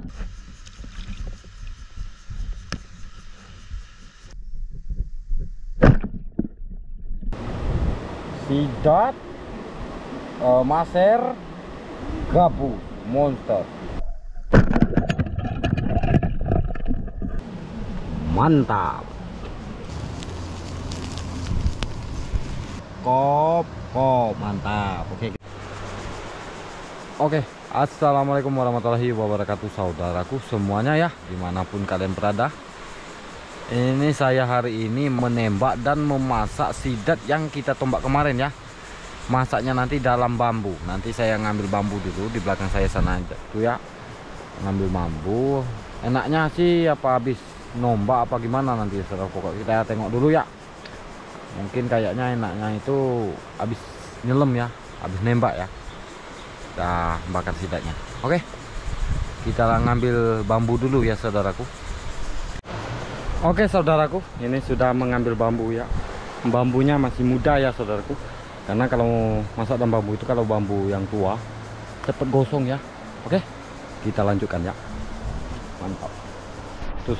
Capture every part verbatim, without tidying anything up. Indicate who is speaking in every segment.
Speaker 1: Sidat, uh, maser, gabus, monster. Mantap. Kop, kop, mantap. Oke. Oke, assalamualaikum warahmatullahi wabarakatuh, saudaraku semuanya ya, dimanapun kalian berada. Ini saya hari ini menembak dan memasak sidat yang kita tombak kemarin ya. Masaknya nanti dalam bambu. Nanti saya ngambil bambu dulu di belakang saya sana aja tuh ya. Ngambil bambu. Enaknya sih apa habis nombak apa gimana nanti saudara, pokok kita tengok dulu ya. Mungkin kayaknya enaknya itu habis nyelam ya, habis nembak ya. Kita bakar sidatnya. Oke. Kita ngambil bambu dulu ya saudaraku. Oke saudaraku, ini sudah mengambil bambu ya. Bambunya masih muda ya saudaraku. Karena kalau masak dalam bambu itu, kalau bambu yang tua cepet gosong ya. Oke, kita lanjutkan ya. Mantap. Terus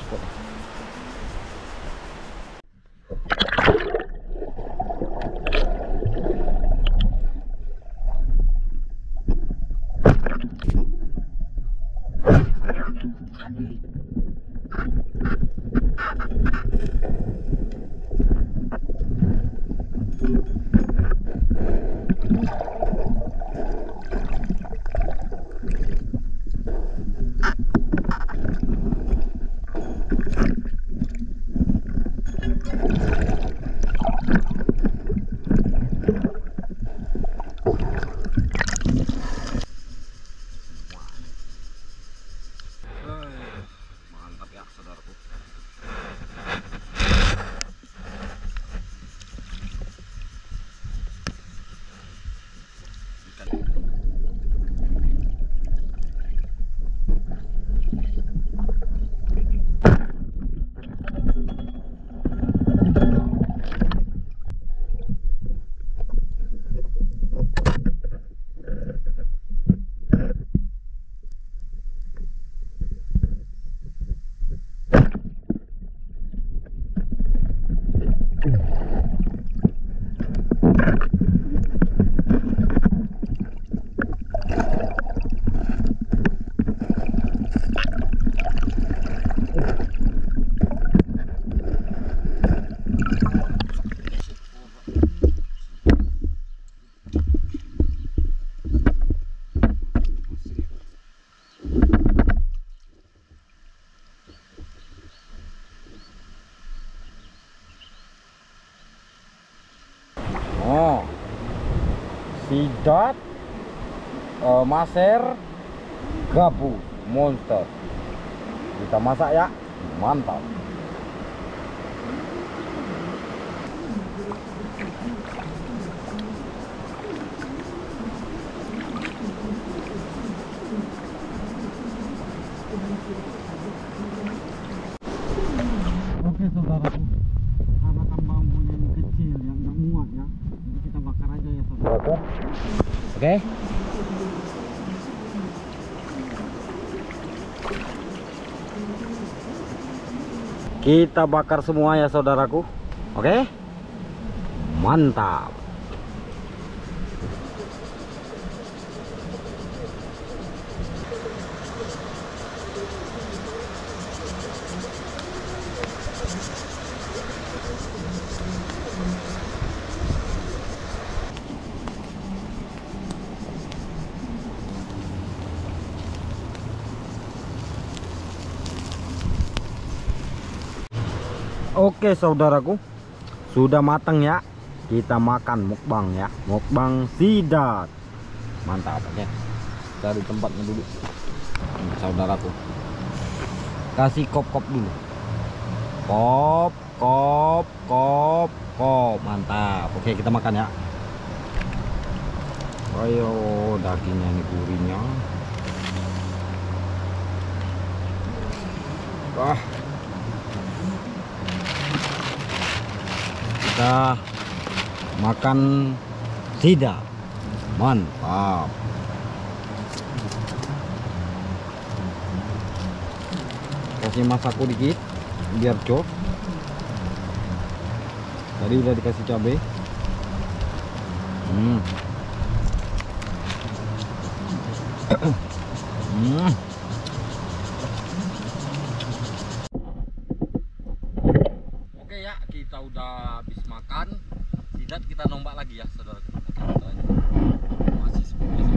Speaker 1: oh, sidat, uh, maser, gabus, monster. Kita masak ya, mantap. Oke saudaraku, karena kan bambunya ini kecil yang nggak muat ya, jadi kita bakar aja ya saudaraku. Oke. Kita bakar semua ya saudaraku. Oke. Mantap. Oke saudaraku, sudah matang ya. Kita makan mukbang ya, mukbang sidat. Mantap. Oke, cari tempatnya dulu. Ini, saudaraku, kasih kop-kop dulu. Kop, kop, kop, kop. Mantap. Oke, kita makan ya. Ayo, dagingnya ini gurihnya. Wah, kita makan sidat. Mantap. kasih masako dikit biar cok. Tadi udah dikasih cabai. Hmm. hmm. Oke ya, kita udah habis makan. Sidat kita nombak lagi ya, saudara. Masih seperti biasa.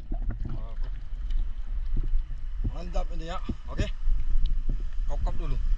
Speaker 1: Mantap ini ya. Oke. Kokop dulu.